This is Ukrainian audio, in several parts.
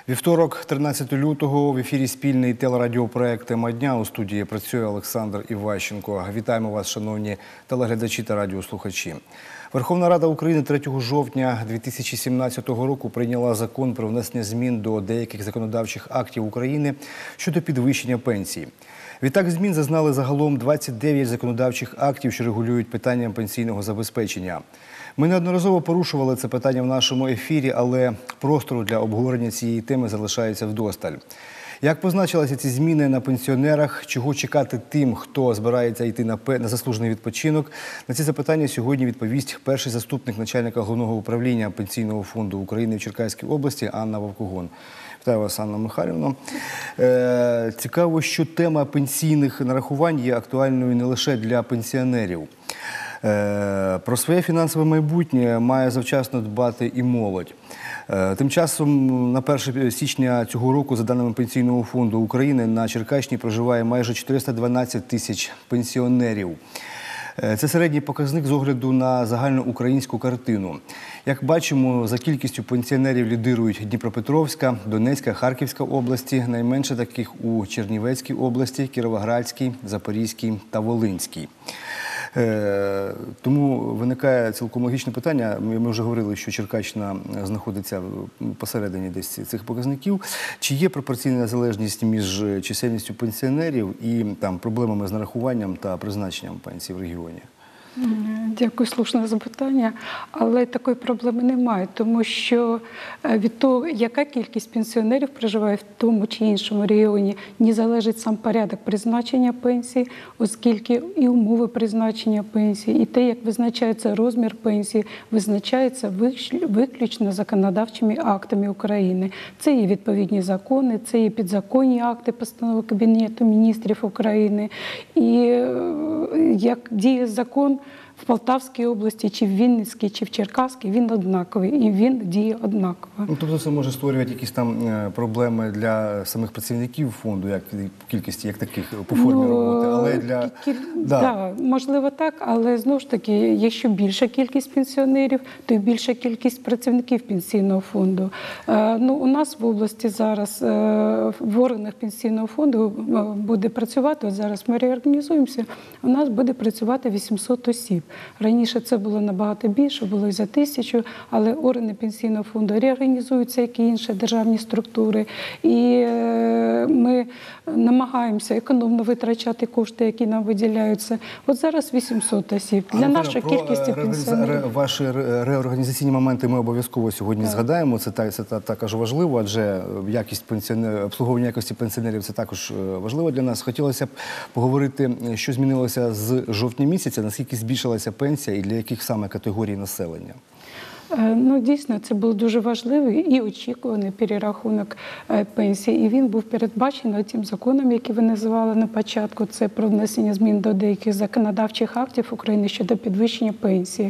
Вівторок, 13 лютого, в ефірі спільний телерадіопроект «Тема дня». У студії працює Олександр Іващенко. Вітаємо вас, шановні телеглядачі та радіослухачі. Верховна Рада України 3 жовтня 2017 року прийняла закон про внесення змін до деяких законодавчих актів України щодо підвищення пенсій. Відтак змін зазнали загалом 29 законодавчих актів, що регулюють питання пенсійного забезпечення. Ми неодноразово порушували це питання в нашому ефірі, але простору для обговорення цієї теми залишається вдосталь. Як позначилися ці зміни на пенсіонерах, чого чекати тим, хто збирається йти на заслужений відпочинок? На ці запитання сьогодні відповість перший заступник начальника Головного управління Пенсійного фонду України в Черкаській області Анна Вовкогон. Вітаю вас, Анна Михайлівна. Цікаво, що тема пенсійних нарахувань є актуальною не лише для пенсіонерів. Про своє фінансове майбутнє має завчасно дбати і молодь. Тим часом на 1 січня цього року, за даними Пенсійного фонду України, на Черкащині проживає майже 412 тисяч пенсіонерів. Це середній показник з огляду на загальноукраїнську картину. Як бачимо, за кількістю пенсіонерів лідирують Дніпропетровська, Донецька, Харківська області, найменше таких у Чернівецькій області, Кіровоградській, Запорізькій та Волинській. Тому виникає цілком логічне питання. Ми вже говорили, що Черкащина знаходиться посередині десь цих показників. Чи є пропорційна залежність між чисельністю пенсіонерів і проблемами з нарахуванням та призначенням пенсій в регіоні? Дякую, слушне запитання. Але такої проблеми немає, тому що від того, яка кількість пенсіонерів проживає в тому чи іншому регіоні, не залежить сам порядок призначення пенсії, оскільки і умови призначення пенсії, і те, як визначається розмір пенсії, визначається виключно законодавчими актами України. Це є відповідні закони, це є підзаконні акти, постанови Кабінету міністрів України. І як діє закон, в Полтавській області, чи в Вінницькій, чи в Черкаській, він однаковий, і він діє однаково. Тобто це може створювати якісь проблеми для самих працівників фонду, як кількості, як таких по формі роботи, але для... Так, можливо так, але знову ж таки, якщо більша кількість пенсіонерів, то й більша кількість працівників пенсійного фонду. У нас в області зараз в органах пенсійного фонду буде працювати, от зараз ми реорганізуємося, у нас буде працювати 800 осіб. Раніше це було набагато більше, було і за 1000, але органи пенсійного фонду реорганізуються, як і інші державні структури. І ми намагаємося економно витрачати кошти, які нам виділяються. От зараз 800 осіб. Для нашої кількості пенсіонерів. Ваші реорганізаційні моменти ми обов'язково сьогодні згадаємо. Це також важливо, адже обслуговування якості пенсіонерів – це також важливо для нас. Хотілося б поговорити, що змінилося з жовтня місяця, наскільки збільшилася пенсія і для яких саме категорій населення? Дійсно, це був дуже важливий і очікуваний перерахунок пенсії. І він був передбачений тим законом, який ви називали на початку. Це про внесення змін до деяких законодавчих актів України щодо підвищення пенсії.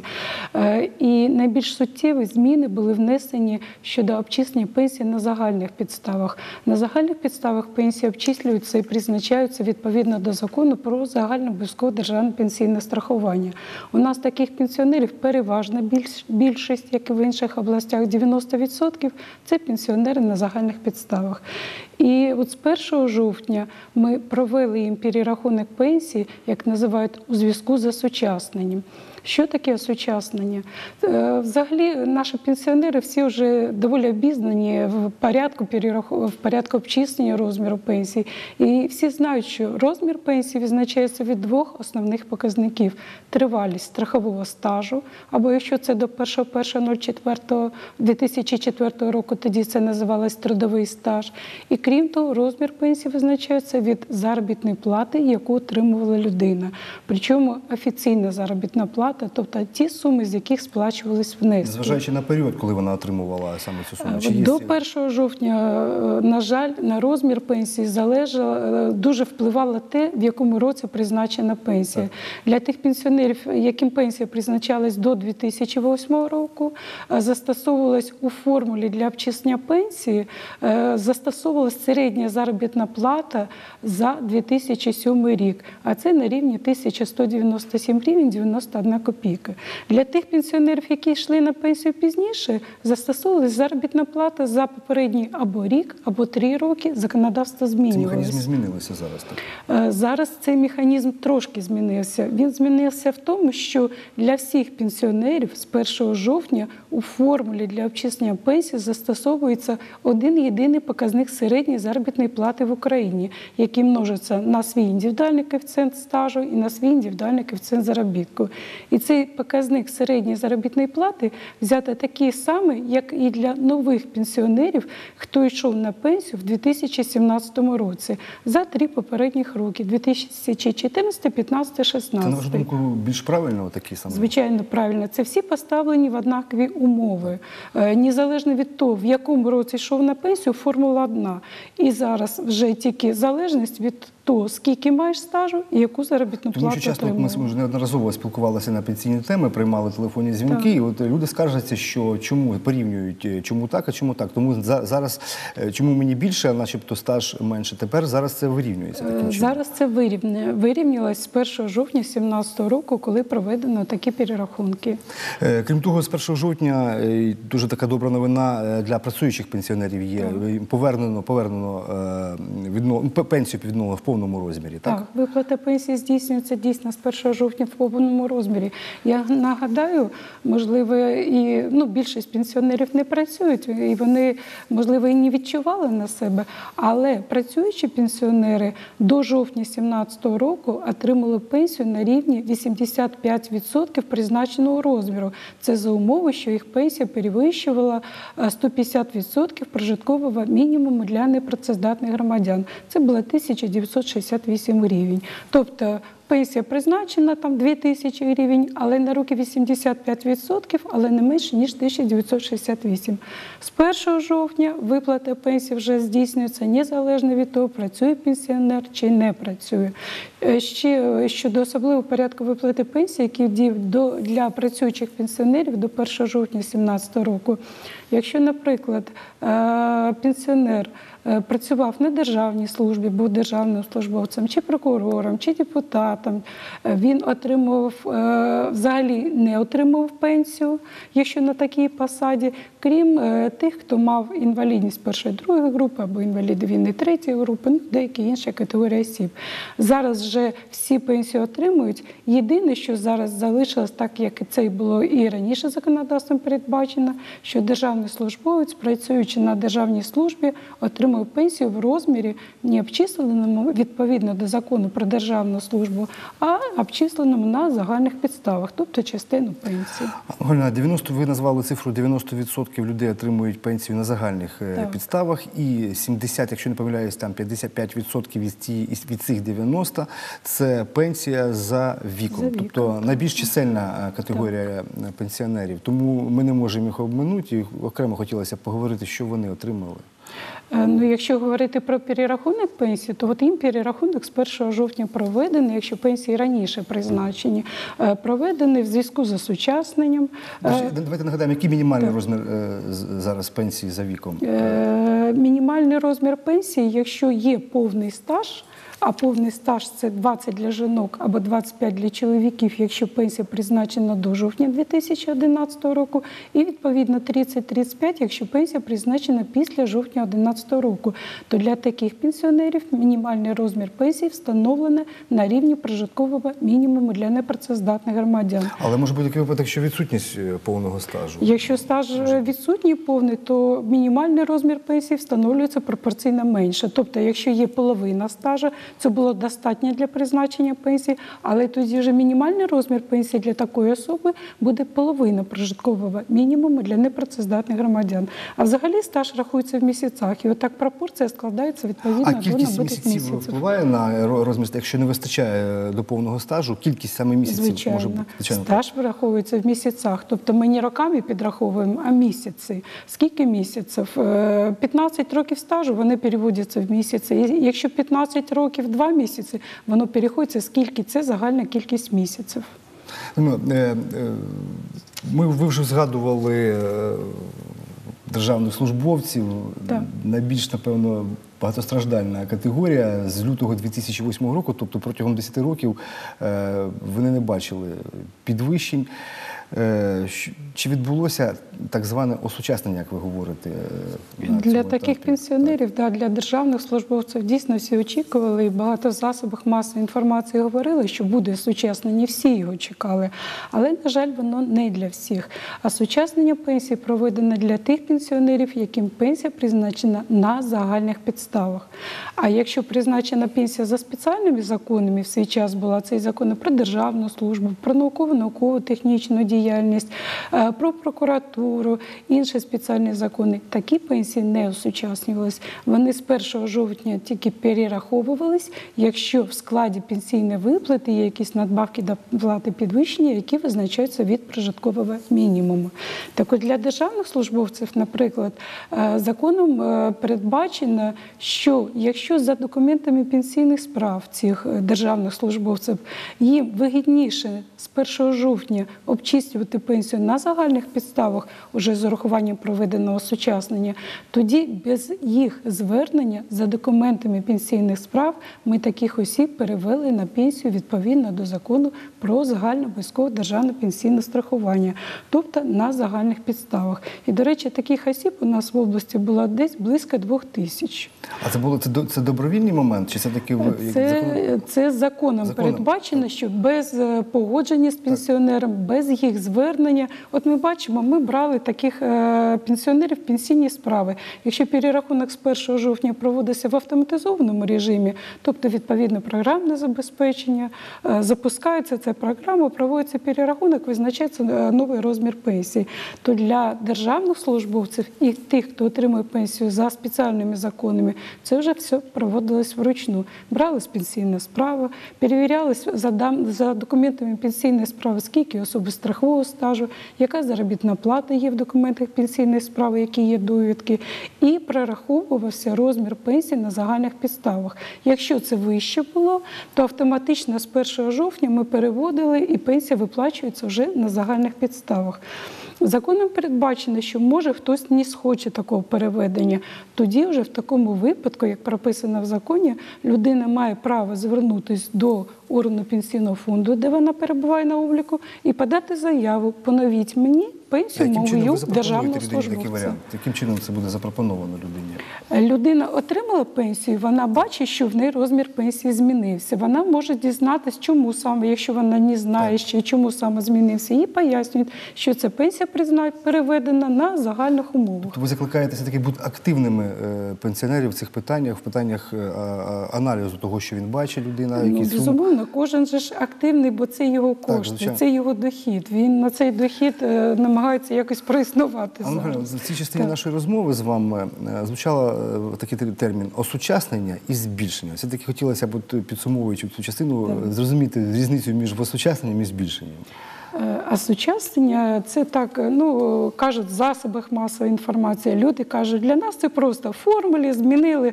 І найбільш суттєві зміни були внесені щодо обчислення пенсії на загальних підставах. На загальних підставах пенсії обчислюються і призначаються відповідно до закону про загальнообов'язкове державне пенсійне страхування. У нас таких пенсіонерів переважна більшість, як і в інших областях, 90% – це пенсіонери на загальних підставах. І от з 1 жовтня ми провели їм перерахунок пенсії, як називають, у зв'язку з осучасненням. Що таке осучаснення? Взагалі, наші пенсіонери всі вже доволі обізнані в порядку обчислення розміру пенсії. І всі знають, що розмір пенсії визначається від двох основних показників. Тривалість страхового стажу, або якщо це до 1.01.04.2004 року, тоді це називалось трудовий стаж. І крім того, розмір пенсії визначається від заробітної плати, яку отримувала людина. Причому офіційна заробітна плата, тобто ті суми, з яких сплачувались внески. Зважаючи на період, коли вона отримувала саме цю суму? До 1 жовтня, на жаль, на розмір пенсії дуже впливало те, в якому році призначена пенсія. Для тих пенсіонерів, яким пенсія призначалась до 2008 року, застосовувалась у формулі для обчислення пенсії, застосовувалась середня заробітна плата за 2007 рік, а це на рівні 1197 гривень 91 копійки. Для тих пенсіонерів, які йшли на пенсію пізніше, застосовувалася заробітна плата за попередній або рік, або 3 роки. Законодавство Ці змінювалося. механізми змінилися зараз, так? Зараз цей механізм трошки змінився. Він змінився в тому, що для всіх пенсіонерів з 1 жовтня у формулі для обчислення пенсії застосовується один єдиний показник середньої заробітної плати в Україні, який множиться на свій індивідуальний коефіцієнт стажу і на свій індивідуальний коефіцієнт заробітку. І цей показник середньої заробітної плати взяти такий самий, як і для нових пенсіонерів, хто йшов на пенсію в 2017 році за 3 попередніх роки – 2014, 2015, 2016. Це, на вашу думку, більш правильно такі самі? Звичайно, правильно. Це всі поставлені в однакові умови. Незалежно від того, в якому році йшов на пенсію, формула одна. І зараз вже тільки залежність від того, скільки маєш стажу і яку заробітну плату Тому що часто отримуєш. ми вже неодноразово спілкувалися на пенсійні теми, приймали телефонні дзвінки, і от люди скаржаться, що чому порівнюють, чому так, а чому так. Тому зараз, чому мені більше, а начебто стаж менше, тепер зараз це вирівнюється таким чином. Зараз це вирівнялось з 1 жовтня 2017 року, коли проведено такі перерахунки. Крім того, з 1 жовтня дуже така добра новина для працюючих пенсіонерів є. Пенсію відновлено в повному розмірі, так? Так, виплата пенсії здійснюється дійсно з 1 жовтня в повному розмірі. Я нагадаю, можливо, більшість пенсіонерів не працюють, і вони, можливо, і не відчували на себе, але працюючі пенсіонери до жовтня 2017 року отримали пенсію на рівні 85% призначеного розміру. Це за умови, що їх пенсія перевищувала 150% прожиткового мінімуму для непрацездатних громадян. Це було 1968 гривень. Тобто пенсія призначена, там 2000 гривень, але на руки 85%, але не менше, ніж 1968. З 1 жовтня виплата пенсії вже здійснюється незалежно від того, працює пенсіонер чи не працює. Ще щодо особливого порядку виплати пенсії, який діє для працюючих пенсіонерів до 1 жовтня 2017 року. Якщо, наприклад, пенсіонер працював на державній службі, був державним службовцем, чи прокурором, чи депутатом, він взагалі не отримував пенсію, якщо на такій посаді, крім тих, хто мав інвалідність першої, другої групи, або інваліди війни третьої групи, деякі інші категорії осіб. Зараз вже всі пенсії отримують. Єдине, що зараз залишилось, так як це і було і раніше законодавством передбачено, що державний службовець, працюючи на державній службі, отримує пенсію в розмірі не обчисленому відповідно до закону про державну службу, а обчисленому на загальних підставах, тобто частину пенсії. Ольга, ви назвали цифру 90% людей отримують пенсію на загальних підставах, і 70, якщо не помиляюсь, там 55% від цих 90 – це пенсія за віком. Тобто найбільш чисельна категорія пенсіонерів. Тому ми не можемо їх обминути, і окремо хотілося б поговорити, що вони отримали. Якщо говорити про перерахунок пенсії, то їм перерахунок з 1 жовтня проведений, якщо пенсії раніше призначені, проведений в зв'язку з осучасненням. Давайте нагадаємо, який мінімальний розмір зараз пенсії за віком? Мінімальний розмір пенсії, якщо є повний стаж, а повний стаж – це 20 для жінок або 25 для чоловіків, якщо пенсія призначена до жовтня 2011 року, і відповідно 30-35, якщо пенсія призначена після жовтня 2011 року. То для таких пенсіонерів мінімальний розмір пенсії встановлено на рівні прожиткового мінімуму для непрацездатних громадян. Але може бути такий випадок, що відсутність повного стажу? Якщо стаж відсутній повний, то мінімальний розмір пенсії встановлюється пропорційно менше. Тобто, якщо є половина стажу, це було достатньо для призначення пенсії, але тоді вже мінімальний розмір пенсії для такої особи буде половина прожиткового мінімуму для непрацездатних громадян. А взагалі стаж рахується в місяцях, і отак пропорція складається відповідно до набутих місяців. А кількість місяців впливає на розмір, якщо не вистачає до повного стажу, кількість саме місяців може бути? Звичайно. Стаж враховується в місяцях, тобто ми не роками підраховуємо, а місяці. Скільки місяців? 15 років стажу, вони переводяться в місяці. Якщо 15 років 2 місяці, воно переходиться, скільки це загальна кількість місяців. Ви вже згадували державних службовців, Так. найбільш, напевно, багатостраждальна категорія з лютого 2008 року, тобто протягом 10 років вони не бачили підвищень. Чи відбулося так зване осучаснення, як ви говорите? Для таких пенсіонерів, для державних службовців дійсно всі очікували, і багато в засобах масової інформації говорили, що буде осучаснення, всі його чекали. Але, на жаль, воно не для всіх. Осучаснення пенсії проведено для тих пенсіонерів, яким пенсія призначена на загальних підставах. А якщо призначена пенсія за спеціальними законами, в свій час була цей закон про державну службу, про науково-технічну діяльність, про прокуратуру, інші спеціальні закони, такі пенсії не осучаснювалися. Вони з 1 жовтня тільки перераховувались, якщо в складі пенсійної виплати є якісь надбавки до плати підвищення, які визначаються від прожиткового мінімуму. Так от для державних службовців, наприклад, законом передбачено, що якщо за документами пенсійних справ цих державних службовців їм вигідніше з 1 жовтня обчислювати пенсію на загальних підставах, уже з урахуванням проведеного осучаснення, тоді без їх звернення за документами пенсійних справ ми таких осіб перевели на пенсію відповідно до закону про загальнообов'язкове державне пенсійне страхування, тобто на загальних підставах. І, до речі, таких осіб у нас в області було десь близько 2000. А це добровільний момент? Чи це таки це законом передбачено, що без погодження з пенсіонером, без їх звернення. От ми бачимо, ми брали таких пенсіонерів в пенсійні справи. Якщо перерахунок з 1 жовтня проводився в автоматизованому режимі, тобто відповідно програмне забезпечення, запускається ця програма, проводиться перерахунок, визначається новий розмір пенсії, то для державних службовців і тих, хто отримує пенсію за спеціальними законами, це вже все проводилось вручну. Бралась пенсійна справа, перевірялись за документами пенсійної справи, скільки особи страхового стажу, яка заробітна плата є в документах пенсійної справи, які є довідки, і прораховувався розмір пенсії на загальних підставах. Якщо це вище було, то автоматично з 1 жовтня ми переводили, і пенсія виплачується вже на загальних підставах. Законом передбачено, що може хтось не схоче такого переведення. Тоді вже в такому випадку, як прописано в законі, людина має право звернутися до органу пенсійного фонду, де вона перебуває на обліку, і подати заяву «Поновіть мені пенсію мою державного службовця». Яким чином це буде запропоновано людині? Людина отримала пенсію, вона бачить, що в неї розмір пенсії змінився. Вона може дізнатися, чому саме, якщо вона не знає ще, чому саме змінився. Їй пояснюють, що ця пенсія переведена на загальних умовах. Тобто ви закликаєте все-таки бути активними пенсіонерів в цих питаннях, в питаннях аналізу того, що він бачить, людина? Безумовно, кожен же ж активний, бо це його кошти, це його дохід. Він на цей дохід намагається якось проіснувати. В цій частині нашої розмови з вами звучало такий термін «осучаснення» і «збільшення». Все-таки хотілося б, підсумовуючи цю частину, зрозуміти різницю між осучасненням і збільшенням. Осучаснення – це так, кажуть в засобах масової інформації. Люди кажуть, для нас це просто в формулі змінили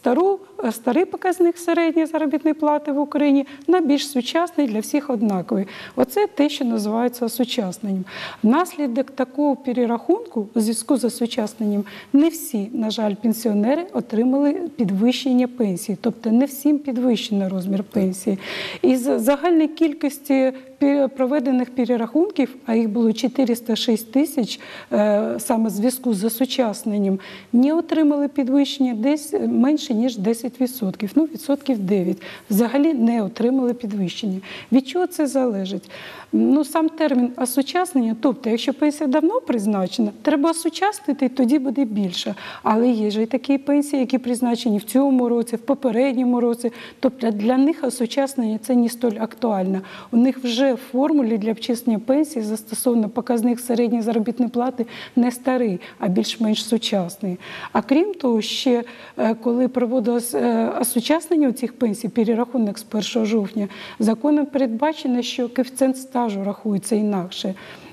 старий показник середньої заробітної плати в Україні на більш сучасний, для всіх однаковий. Оце те, що називається осучасненням. Внаслідок такого перерахунку у зв'язку з осучасненням не всі, на жаль, пенсіонери отримали підвищення пенсії. Тобто не всім підвищено розмір пенсії. Із загальної кількості проведених перерахунків, а їх було 406 тисяч, саме в зв'язку з осучасненням, не отримали підвищення десь менше, ніж 10%, відсотків 9%. Взагалі не отримали підвищення. Від чого це залежить? Сам термін осучаснення, тобто, якщо пенсія давно призначена, треба осучаснити, тоді буде більше. Але є ж і такі пенсії, які призначені в цьому році, в попередньому році. Тобто для них осучаснення – це не столь актуально. У них вже в формулі для обчислення пенсії застосовано показник середньої заробітної плати не старий, а більш-менш сучасний. А крім того, ще коли проводилось осучаснення цих пенсій, перерахунок з 1 жовтня, законом передбачено, що коефіцієнт стажу рахується інакше.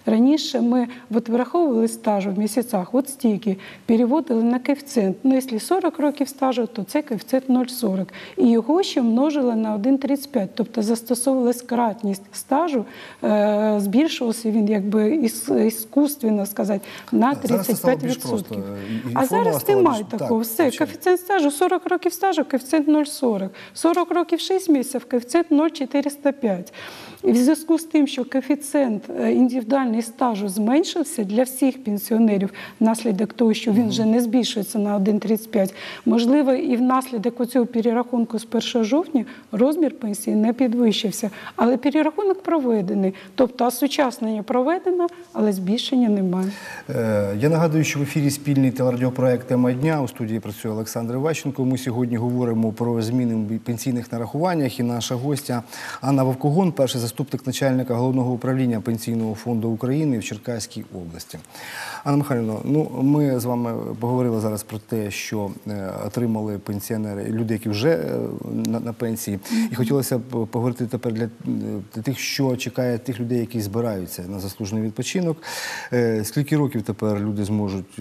Раніше ми враховували стаж в місяцях, от стільки, переводили на коефіцієнт. Ну, якщо 40 років стажу, то це коефіцієнт 0,40. І його ще множили на 1,35. Тобто застосовувалась кратність стажу, збільшувався він, якби іскусственно сказати, на 35%. А зараз немає такого. Все, коефіцієнт стажу 40 років стажу, коефіцієнт 0,40. 40 років 6 місяців, коефіцієнт 0,405. І в зв'язку з тим, що коефіцієнт індивідуальний стажу зменшився для всіх пенсіонерів внаслідок того, що він вже не збільшується на 1,35, можливо, і внаслідок цього перерахунку з 1 жовтня розмір пенсії не підвищився. Але перерахунок проведений, тобто осучаснення проведено, але збільшення немає. Я нагадую, що в ефірі спільний телерадіопроект «Тема дня». У студії працює Олександр Іващенко. Ми сьогодні говоримо про зміни в пенсійних нарахуваннях. І наша гостя Анна Вовкогон, перший заступник начальника Головного управління Пенсійного фонду України в Черкаській області. Анна Михайлівна, ми з вами поговорили зараз про те, що отримали пенсіонери, люди, які вже на пенсії. І хотілося б поговорити тепер для тих, що чекає тих людей, які збираються на заслужений відпочинок. Скільки років тепер люди зможуть,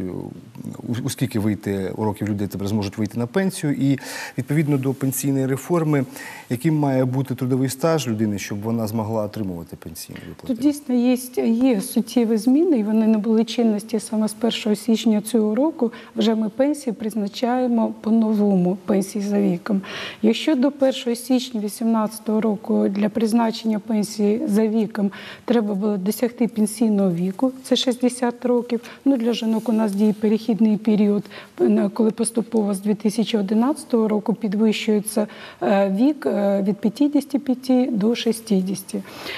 у скільки років люди тепер зможуть вийти на пенсію? І відповідно до пенсійної реформи, яким має бути трудовий стаж людини, щоб вона змогла отримувати пенсійні виплати? Тут дійсно є суттєві зміни, і вони набули чинності саме з 1 січня цього року. Вже ми пенсії призначаємо по-новому, пенсії за віком. Якщо до 1 січня 2018 року для призначення пенсії за віком треба було досягти пенсійного віку, це 60 років. Для жінок у нас діє перехідний період, коли поступово з 2011 року підвищується вік від 55 до 60.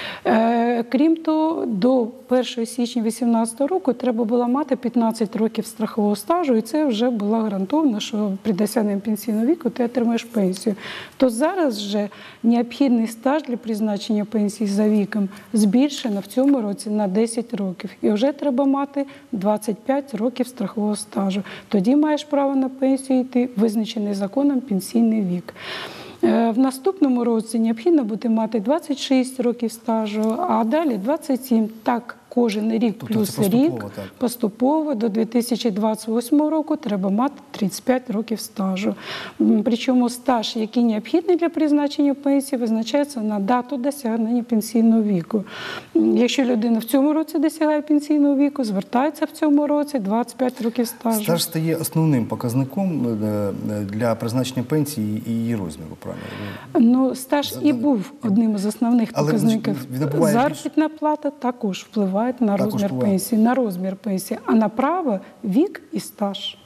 Крім того, до 1 січня 2018 року треба було мати 15 років страхового стажу, і це вже було гарантовано, що при досягненні пенсійного віку ти отримаєш пенсію. То зараз вже необхідний стаж для призначення пенсії за віком збільшено в цьому році на 10 років. І вже треба мати 25 років страхового стажу. Тоді маєш право на пенсію йти, визначений законом пенсійний вік. В наступному році необхідно буде мати 26 років стажу, а далі 27. Так, кожен рік плюс рік, поступово до 2028 року треба мати 35 років стажу. Причому стаж, який необхідний для призначення пенсії, визначається на дату досягнення пенсійного віку. Якщо людина в цьому році досягає пенсійного віку, звертається в цьому році 25 років стажу. Стаж стає основним показником для призначення пенсії і її розміру, правильно? Стаж і був одним з основних показників. Заробітна плата також впливає на розмір пенсії, а на право вік і стаж.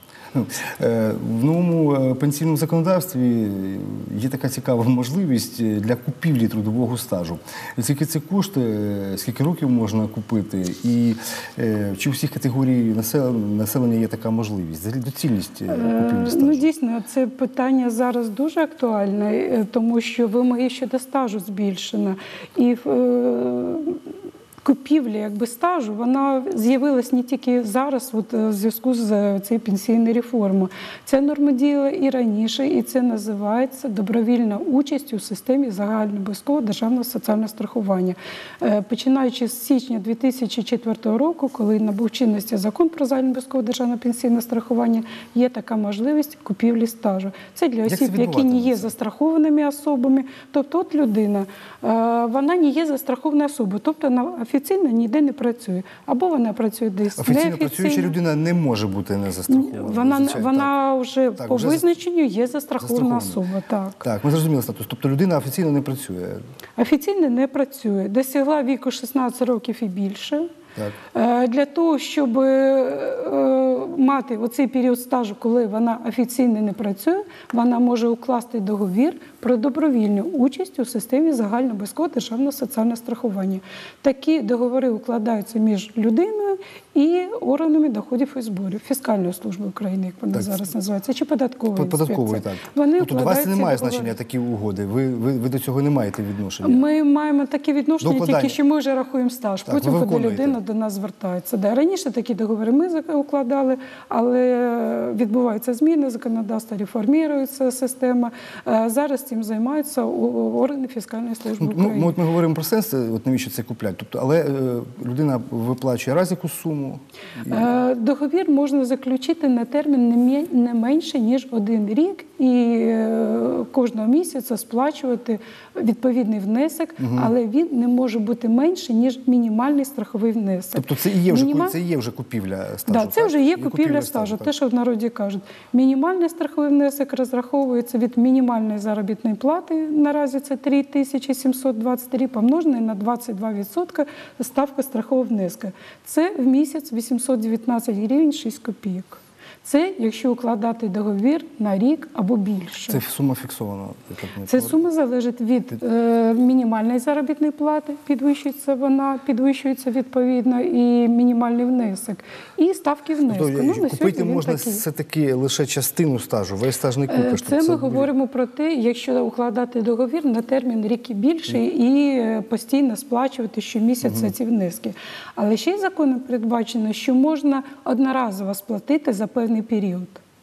В новому пенсійному законодавстві є така цікава можливість для купівлі трудового стажу. Скільки це коштує, скільки років можна купити, і чи у всіх категорій населення є така можливість, доцільність купівлі стажу? Дійсно, це питання зараз дуже актуальне, тому що вимоги щодо стажу збільшено. І купівля стажу, вона з'явилась не тільки зараз в зв'язку з цією пенсійною реформою. Ця норма діяла і раніше, і це називається добровільна участь у системі загальнообов'язкового державного соціального страхування. Починаючи з січня 2004 року, коли набув чинності закон про загальнообов'язкове державне пенсійне страхування, є така можливість купівлі стажу. Це для осіб, які не є застрахованими особами. Тобто от людина, вона не є застрахованою особою, тобто вона офіційно ніде не працює. Або вона працює десь неофіційно. Працююча людина не може бути не застрахована. Вона вже по визначенню є застрахована особа. Так, ми зрозуміли статус. Тобто людина офіційно не працює? Офіційно не працює. Досягла віку 16 років і більше. Для того, щоб мати оцей період стажу, коли вона офіційно не працює, вона може укласти договір про добровільну участь у системі загальнообов'язкового державного соціального страхування. Такі договори укладаються між людиною і органами доходів і зборів, Фіскальної служби України, як вона зараз називається, чи податкової інспекції. Тобто до вас немає значення такі угоди? Ви до цього не маєте відношення? Ми маємо такі відношення, тільки що ми вже рахуємо стаж. Потім, коли людина до нас звертається. Раніше такі договори ми укладали, сплачували, але відбуваються зміни, законодавство реформується система. Зараз цим займаються органи фіскальної служби України. Ми говоримо про сенс, навіщо це купляти. Тобто, але людина виплачує раз якусь суму? Договір можна заключити на термін не менше, ніж 1 рік, і кожного місяця сплачувати відповідний внесок, але він не може бути менше, ніж мінімальний страховий внесок. Тобто це і є вже купівля стажу? Так, це вже є купівля стажу, те, що в народі кажуть. Мінімальний страховий внесок розраховується від мінімальної заробітної плати, наразі це 3723, помножений на 22% ставка страхового внеска. Це в місяць 819 гривень 6 копійок. Це якщо укладати договір на рік або більше. Це сума фіксована? Це сума залежить від мінімальної заробітної плати, підвищується відповідно і мінімальний внесок, і ставки внеску. Тобто, купити можна все-таки лише частину стажу, весь стаж не купиш? Це ми говоримо про те, якщо укладати договір на термін рік і більше і постійно сплачувати щомісяця ці внески. Але ще й законом передбачено, що можна одноразово сплатити за певний період.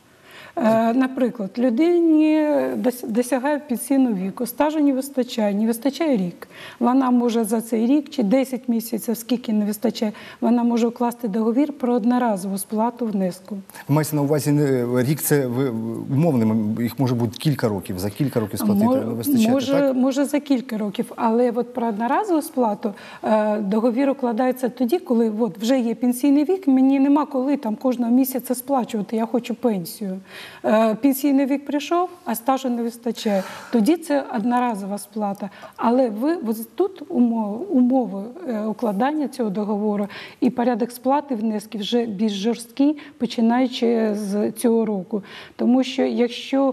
Наприклад, людині досягає пенсійного віку, стажу не вистачає рік. Вона може за цей рік чи 10 місяців, скільки не вистачає, вона може укласти договір про одноразову сплату внеску. Ви маєте на увазі, рік це умовним, їх може бути кілька років, за кілька років сплатити не вистачає, так? Може за кілька років, але от про одноразову сплату договір укладається тоді, коли вже є пенсійний вік, мені нема коли там кожного місяця сплачувати, я хочу пенсію. Пенсійний вік прийшов, а стажу не вистачає. Тоді це одноразова сплата. Але тут умови укладання цього договору і порядок сплати внесків вже більш жорсткий, починаючи з цього року. Тому що якщо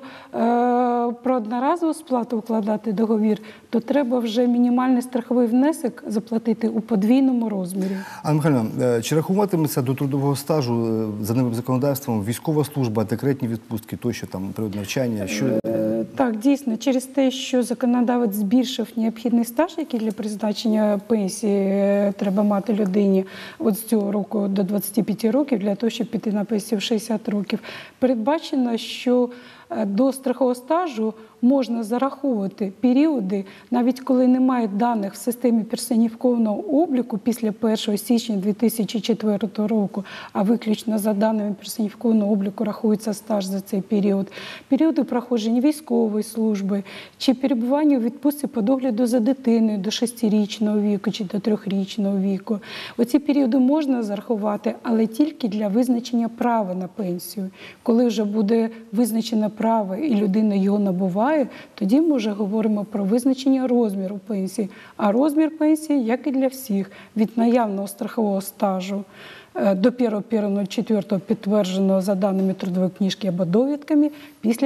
про одноразову сплату укладати договір, то треба вже мінімальний страховий внесок заплатити у подвійному розмірі. Анна Михайлівна, чи рахуватиметься до трудового стажу за новим законодавством військова служба, декретні відпустки, тощо там період навчання? Так, дійсно, через те, що законодавець збільшив необхідний стаж, який для призначення пенсії треба мати людині от з цього року до 25 років, для того, щоб піти на пенсію в 60 років, передбачено, що до страхового стажу можна зараховувати періоди, навіть коли немає даних в системі персоніфікованого обліку після 1 січня 2004 року, а виключно за даними персоніфікованого обліку рахується стаж за цей період. Періоди проходження військової служби чи перебування у відпустці по догляду за дитиною до 6-річного віку чи до 3-річного віку. Оці періоди можна зарахувати, але тільки для визначення права на пенсію. Коли вже буде визначено право і людина його набуває, тоді ми вже говоримо про визначення розміру пенсії. А розмір пенсії, як і для всіх, від наявного страхового стажу до 1.01.04 підтвердженого за даними трудової книжки або довідками, після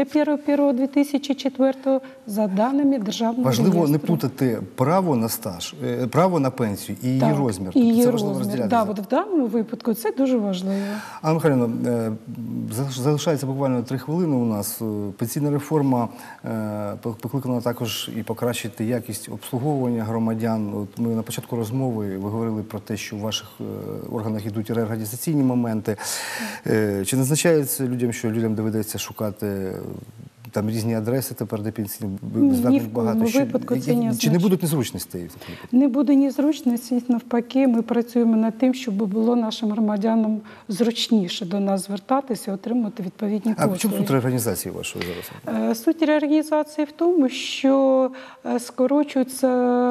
1.01.2004 за даними державного реєстру. Важливо не плутати право на стаж, право на пенсію і її розмір. І її це важливо розмір. розділяти. В даному випадку це дуже важливо. Анна Михайлівна, залишається буквально 3 хвилини у нас. Пенсійна реформа покликана також і покращити якість обслуговування громадян. От ми на початку розмови ви говорили про те, що в ваших органах йдуть реорганізаційні моменти. Чи не означає це людям, що людям доведеться шукати там різні адреси тепер, де пенсійні звернень багато? Випадку це не чи не будуть незручностей? Не буде незручностей, навпаки, ми працюємо над тим, щоб було нашим громадянам зручніше до нас звертатися, отримати відповідні послуги. А в чому суть реорганізації вашої зараз? Суть реорганізації в тому, що скорочуються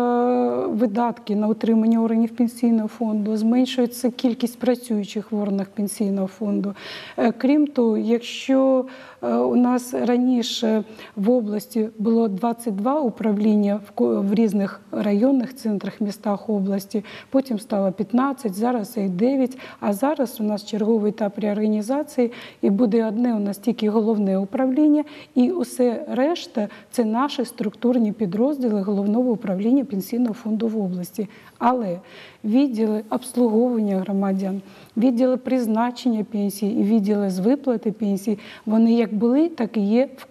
видатки на утримання органів пенсійного фонду, зменшується кількість працюючих в органах пенсійного фонду. Крім того, якщо у нас раніше в області було 22 управління в різних районних центрах, містах області, потім стало 15, зараз їх 9, а зараз у нас черговий етап реорганізації і буде одне у нас тільки головне управління, і усе решта – це наші структурні підрозділи головного управління Пенсійного фонду в області. Але відділи обслуговування громадян, відділи призначення пенсії і відділи з виплати пенсії, вони як були, так і є в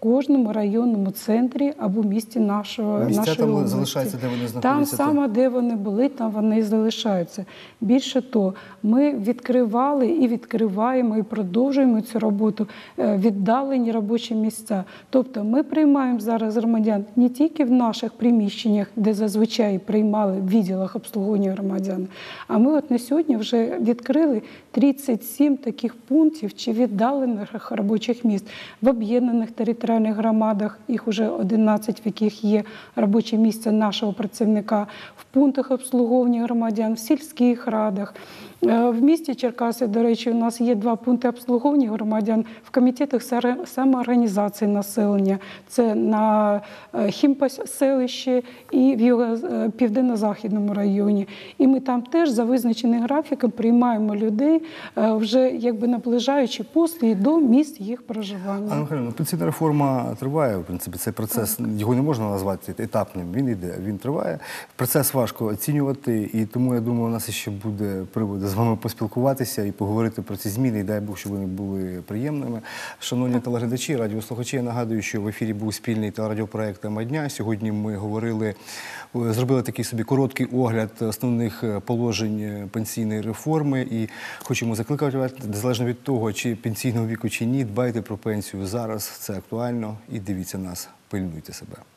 кожному районному центрі або місті нашої Місця там області. залишаються, де вони Там знаходяться? саме, де вони були, там вони і залишаються. Більше того, ми відкривали і відкриваємо, і продовжуємо цю роботу, віддалені робочі місця. Тобто ми приймаємо зараз громадян не тільки в наших приміщеннях, де зазвичай приймали в відділах обслуговування громадян, а ми от на сьогодні вже відкрили 37 таких пунктів чи віддалених робочих місць в об'єднаних територіальних громадах, їх вже 11, в яких є робоче місце нашого працівника, в пунктах обслуговування громадян, в сільських радах. В місті Черкаси, до речі, у нас є 2 пункти обслуговування громадян в комітетах самоорганізації населення. Це на Хімпоселищі і в його південно-західному районі. І ми там теж за визначеним графіком приймаємо людей, вже якби наближаючи після і до місць їх проживання. Анна Михайлівна, пенсійна реформа триває, в принципі, цей процес, його не можна назвати етапним, він йде, він триває. Процес важко оцінювати, і тому, я думаю, у нас ще буде привод з вами поспілкуватися і поговорити про ці зміни, і дай Бог, щоб вони були приємними. Шановні телеглядачі, радіослухачі, я нагадую, що в ефірі був спільний телерадіопроект «Тема дня». Сьогодні ми зробили такий собі короткий огляд основних положень пенсійної реформи і хочемо закликати вас, незалежно від того, чи пенсійного віку, чи ні, дбайте про пенсію зараз, це актуально і дивіться нас, пильнуйте себе.